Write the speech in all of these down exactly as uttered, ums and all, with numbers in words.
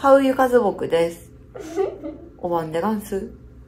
カウユカズボクです。おばんでガンス。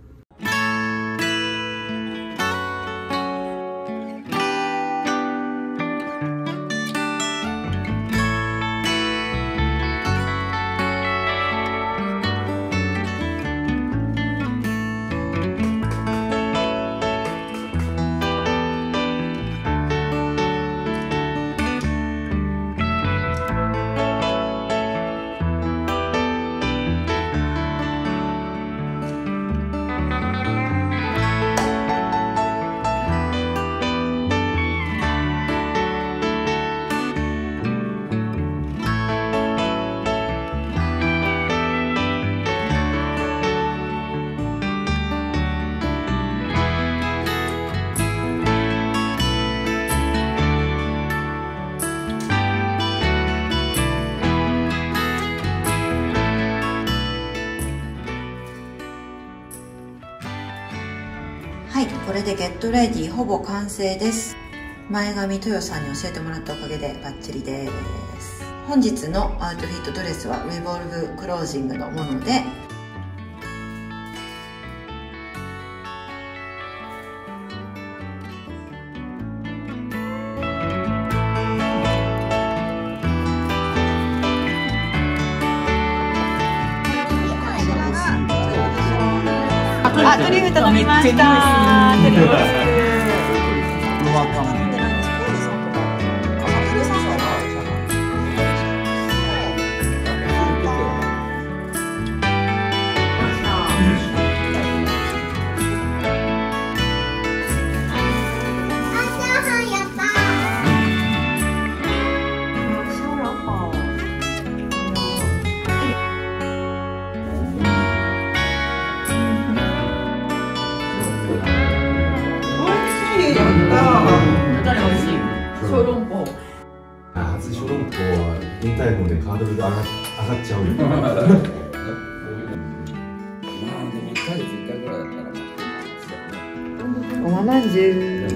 はい、これでゲットレディほぼ完成です。前髪豊さんに教えてもらったおかげでバッチリです。本日のアウトフィットドレスはリボルブクロージングのもので、あ、トリュフ頼みました。トリュフ。小籠包。初小籠包は明太子でハードルが上がっちゃうよ。まあでもいっかげついっかいぐらいだったら。おままんじゅう。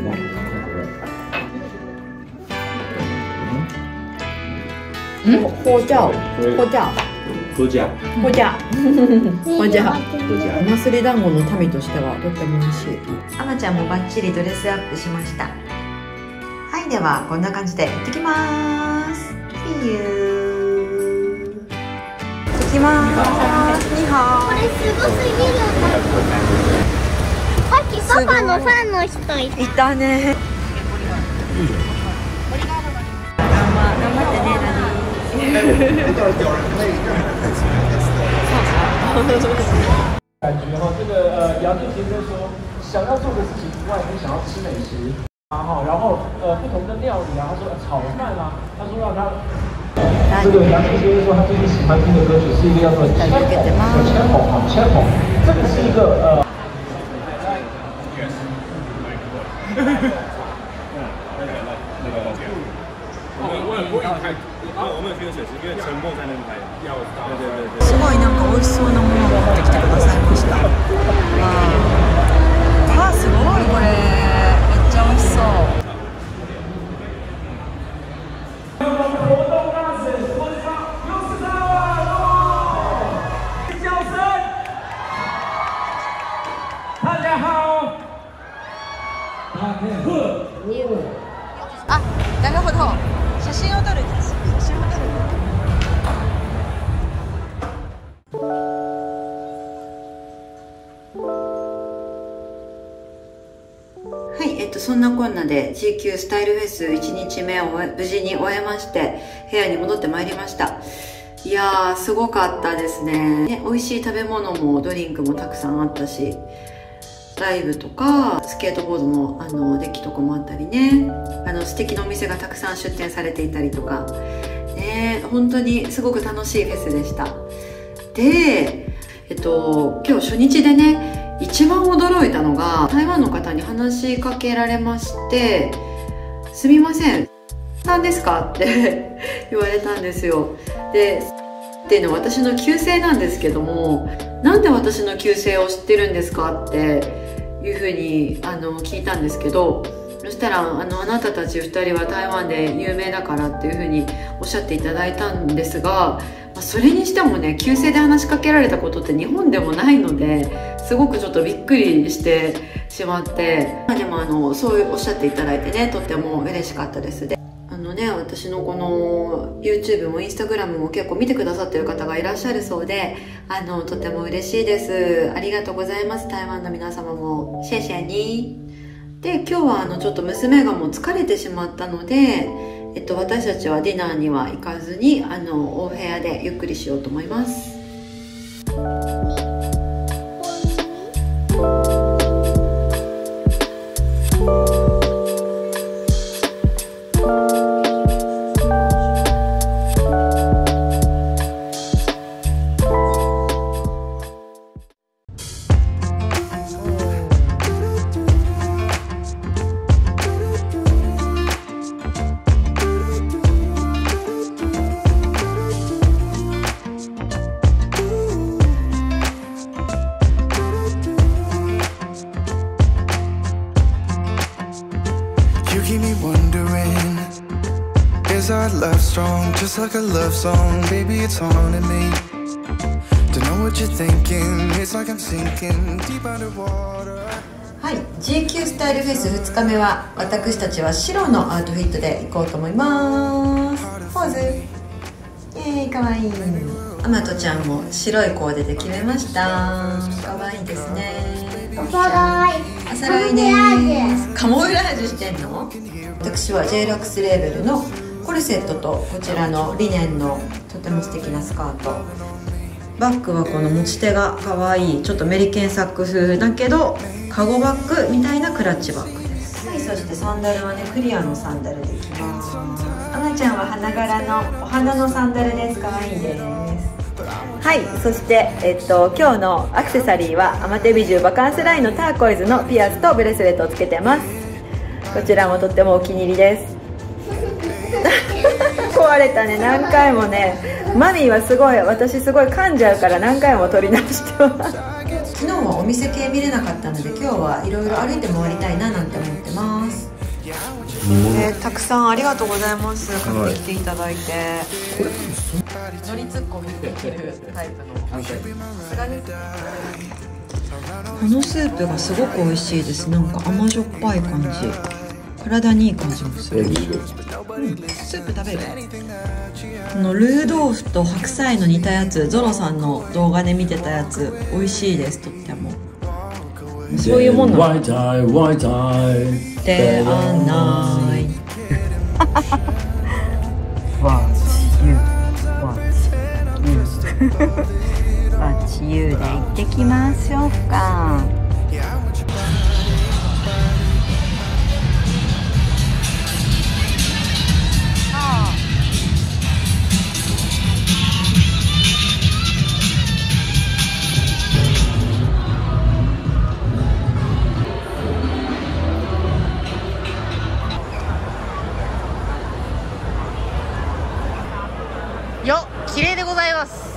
ん？ホジャオ。ホジャオ。ホジャ。ホジャ。ホジャ。お祭り団子の民としてはとっても美味しい。あまちゃんもバッチリドレスアップしました。はい、ではこんな感じで行ってきます。See you。行ってきます。にはこれすごすぎる。さっきパパのファンの人いた。 いたね。頑張ってね、ナニ。 感觉哈，这个呃，杨俊杰就说想要做的事情之外，你想要吃美食。啊哈，然后呃不同的料理啊，他说炒饭啊，他说让他。这个杨先生说他最近喜欢听的歌曲是一个叫做《千红》，有千红啊，千红，这个是一个呃。 すごいなんか美味しそうなものを持ってきてくださいました。わあ、すごいこれ。めっちゃ美味しそう。あ、なるほど。写真を撮るんです。写真を撮る。はい、えっと、そんなこんなで ジーキュー スタイルフェスいちにちめを無事に終えまして、部屋に戻ってまいりました。いやー、すごかったですね。ね、美味しい食べ物もドリンクもたくさんあったし、ライブとか、スケートボードのあの、デッキとかもあったりね、あの、素敵なお店がたくさん出店されていたりとか、ね、本当にすごく楽しいフェスでした。で、えっと、今日初日でね、一番驚いたのが、台湾の方に話しかけられまして、すみません、何ですかって言われたんですよ。で、っていうのは私の旧姓なんですけども、なんで私の旧姓を知ってるんですかっていうふうにあの聞いたんですけど、そしたらあのあなたたちふたりは台湾で有名だからっていうふうにおっしゃっていただいたんですが、 それにしてもね、旧姓で話しかけられたことって日本でもないのですごくちょっとびっくりしてしまって、でもあのそうおっしゃっていただいてね、とっても嬉しかったです。であのね、私のこの YouTube も Instagram も結構見てくださってる方がいらっしゃるそうで、あのとても嬉しいです。ありがとうございます。台湾の皆様もシェシェに。で、今日はあのちょっと娘がもう疲れてしまったので、えっと、私たちはディナーには行かずに、あのお部屋でゆっくりしようと思います。 Keep me wondering, is our love strong? Just like a love song, baby, it's haunting me. Don't know what you're thinking, it's like I'm sinking deep underwater. はい、ジーキュー スタイルフェスふつかめは私たちは白のアウトフィットで行こうと思います。ポーズ、イエーイ、かわいい。アマトちゃんも白いコーデで決めました。かわいいですね。 お揃い。 お揃いです。カモフラージュしてんの？私は ジェイロックス レーベルのコルセットとこちらのリネンのとても素敵なスカート。バッグはこの持ち手がかわいい、ちょっとメリケンサック風だけどカゴバッグみたいなクラッチバッグです。はい、そしてサンダルはね、クリアのサンダルでいきます。アナちゃんは花柄のお花のサンダルです。かわいいです。はい、そして、えっと、今日のアクセサリーはアマテビジュバカンスラインのターコイズのピアスとブレスレットをつけてます。こちらもとってもお気に入りです壊れたね、何回もね。マミーはすごい、私すごい噛んじゃうから何回も撮り直してます昨日はお店系見れなかったので、今日はいろいろ歩いて回りたいななんて思ってます。えー、たくさんありがとうございます。買ってきていただいて、乗りツッコミできるタイプの。さすがにこのスープがすごく美味しいです。なんか甘じょっぱい感じ、体にいい感じもする。うん、スープ食べる。このルー豆腐と白菜の煮たやつ、ゾロさんの動画で見てたやつ美味しいです。とってもそういうもんなのではないわちゆわちゆわちゆで行ってきましょうか。 よっ、綺麗でございます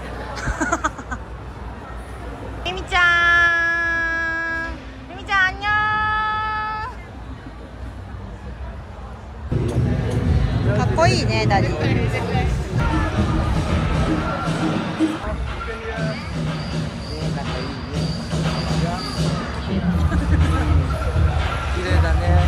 みみちゃん、みみちゃん、あんにゃーん。かっこいいね、ダディ。綺麗だね。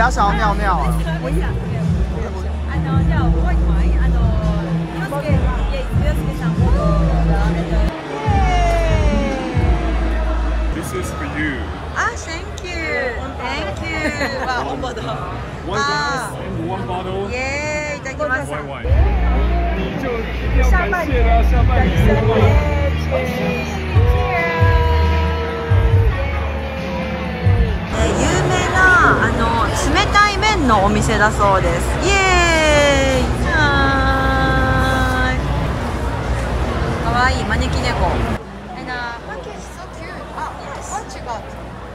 他想要尿尿啊。 我想。あのじゃあ覚えてない？あの洋介、いや洋介さんも。 This is for you. Ah, thank you, thank you. わ、本場だ。 One glass and one bottle. イエーイ、いただきます。 One wine. 你就一定要感谢了下半年。 有名なあの冷たい麺のお店だそうです。イエーイ。はーい。かわいい招き猫。And uh, package so cute. Ah, yes. What you got?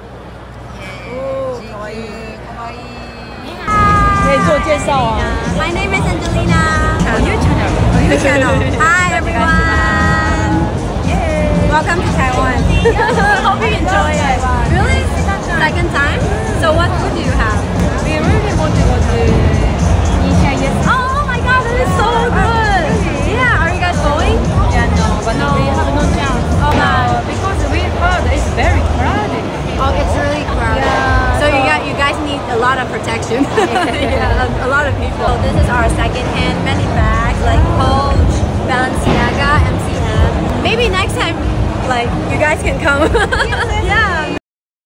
かわいい。かわいい。可以做介紹啊。 My name is Angelina. Oh, your channel. Your channel. Hi everyone. Welcome to Taiwan. Hope you enjoy it. Really? Second time? So what food do you have? We really want to go to Nisha. Yes. Oh my god, that is so good! Yeah, are you guys going? Yeah, no, but no. We have no chance. Oh, no, because we heard it's very crowded. Oh, it's really crowded. Yeah, so, so you got you guys need a lot of protection. Yeah, a, a lot of people. So this is our second-hand many bags like Coach, Balenciaga, M C M. Maybe next time, like you guys can come. Yeah.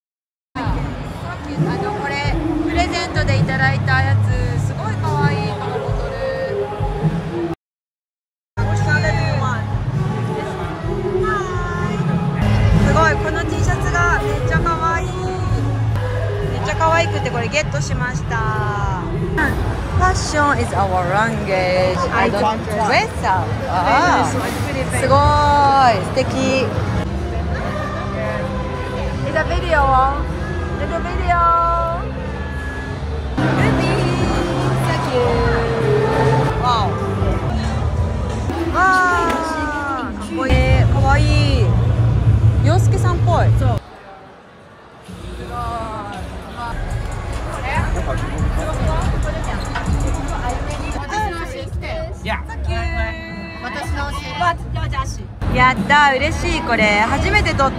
あのこれプレゼントでいただいたやつすごい可愛いこのボトル。おしゃれでワン。すごいこの T シャツがめっちゃ可愛い。めっちゃ可愛くてこれゲットしました。Fashion is our language. I don't dress up. あーすごい素敵。It's a video. It's a video. Thank you. Wow. わあ、かっこいい。かわいい。洋介さんっぽい。そう。やったー、嬉しい。これ初めて撮った。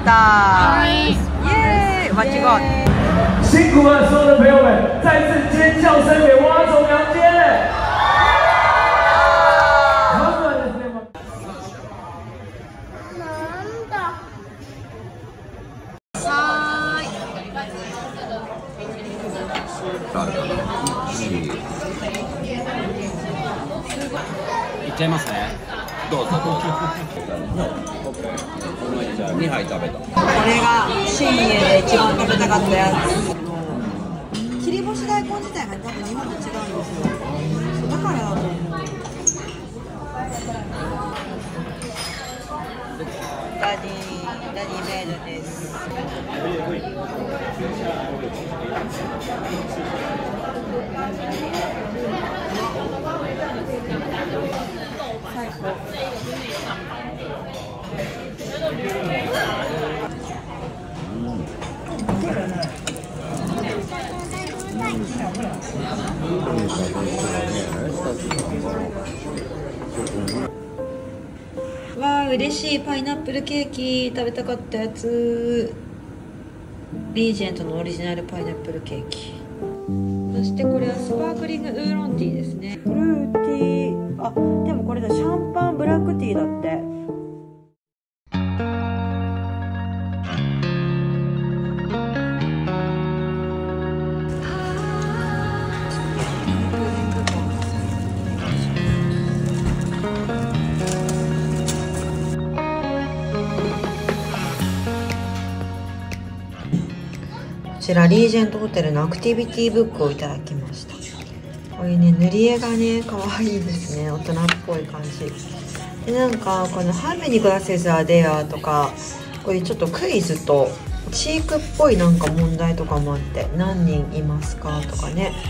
イエーイ。What you got？ 辛苦了所有的朋友们，再次尖叫声给蛙总娘姐！ いっちゃいますね。どうぞどうぞ。じゃあにはい食べた。 これが新家で一番食べたかったやつ。切り干し大根自体が多分日本と違うんですよ。だからだと思う。ダディダディメイドです。最高。わあ、嬉しい。パイナップルケーキ食べたかったやつ。リージェントのオリジナルパイナップルケーキ。そしてこれはスパークリングウーロンティーですね。フルーティー。あ、でもこれだ、シャンパンブラックティーだって。こちらリージェントホテルのアクティビティブックをいただきました。こういうね塗り絵がね可愛いですね。大人っぽい感じで、なんかこの「How many glasses are there?」とかこういうちょっとクイズとチークっぽいなんか問題とかもあって、何人いますかとかね。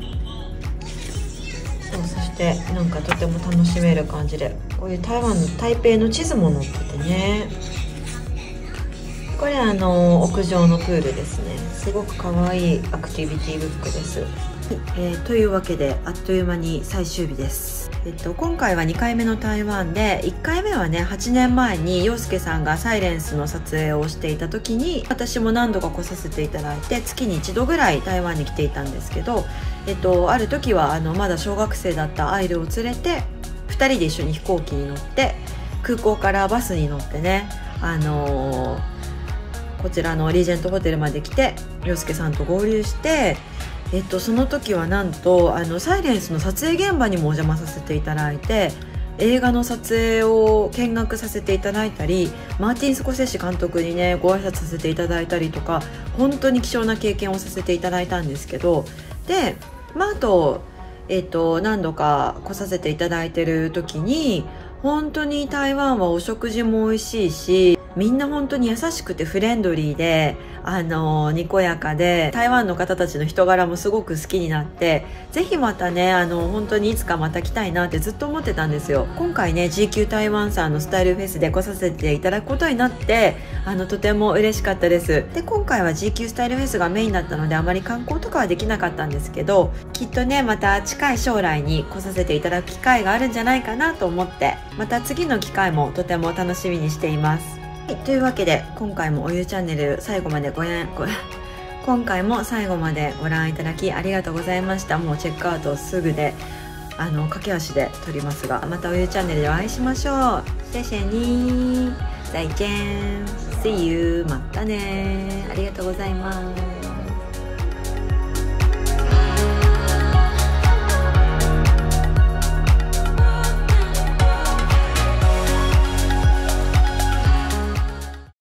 そう、そしてなんかとても楽しめる感じで、こういう台湾の台北の地図も載っててね。これあの屋上のプールですね。すごく可愛いアクティビティブックです。 えー、というわけであっという間に最終日です。えっと、今回はにかいめの台湾で、いっかいめはねはちねんまえに陽介さんがサイレンスの撮影をしていた時に、私も何度か来させていただいて、月にいちどぐらい台湾に来ていたんですけど、えっと、ある時はあのまだ小学生だったアイルを連れてふたりで一緒に飛行機に乗って、空港からバスに乗ってね、あのー、こちらのリージェントホテルまで来て陽介さんと合流して、えっと、その時はなんとあのサイレンスの撮影現場にもお邪魔させていただいて、映画の撮影を見学させていただいたり、マーティン・スコセッシ監督にねご挨拶させていただいたりとか、本当に貴重な経験をさせていただいたんですけど、で、まあ、あと、えっと、何度か来させていただいてる時に、本当に台湾はお食事も美味しいし、みんな本当に優しくてフレンドリーで、あのにこやかで、台湾の方たちの人柄もすごく好きになって、ぜひまたね、あの本当にいつかまた来たいなってずっと思ってたんですよ。今回ね ジーキュー 台湾さんのスタイルフェスで来させていただくことになって、あのとても嬉しかったです。で、今回は ジーキュー スタイルフェスがメインだったので、あまり観光とかはできなかったんですけど、きっとねまた近い将来に来させていただく機会があるんじゃないかなと思って、また次の機会もとても楽しみにしています。はい、というわけで今回もおゆチャンネル最後までご覧ご今回も最後までご覧いただきありがとうございました。もうチェックアウトすぐで、あの駆け足で撮りますが、またおゆチャンネルでお会いしましょう。谢谢你、再见、See you、またね、ありがとうございます。